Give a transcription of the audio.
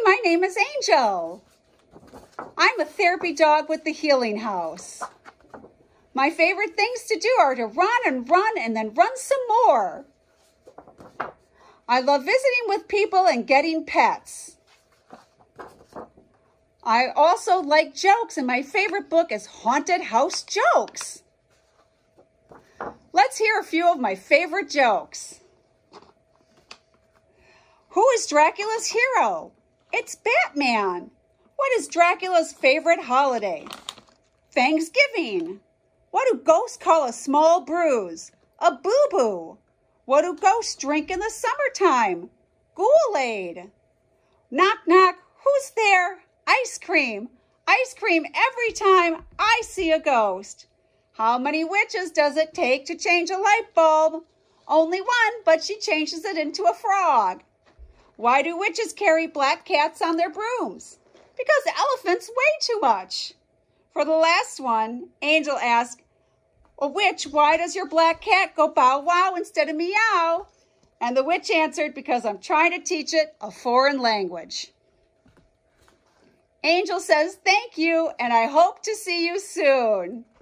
my name is Angel. I'm a therapy dog with the Healing House. My favorite things to do are to run and then run some more. I love visiting with people and getting pets. I also like jokes, and my favorite book is Haunted House Jokes. Let's hear a few of my favorite jokes. Who is Dracula's hero? It's Batman. What is Dracula's favorite holiday? Thanksgiving. What do ghosts call a small bruise? A boo-boo. What do ghosts drink in the summertime? Kool-Aid. Knock, knock. Who's there? Ice cream. Ice cream every time I see a ghost. How many witches does it take to change a light bulb? Only one, but she changes it into a frog. Why do witches carry black cats on their brooms? Because elephants weigh too much. For the last one, Angel asked, a witch, why does your black cat go bow wow instead of meow? And the witch answered, because I'm trying to teach it a foreign language. Angel says, thank you, and I hope to see you soon.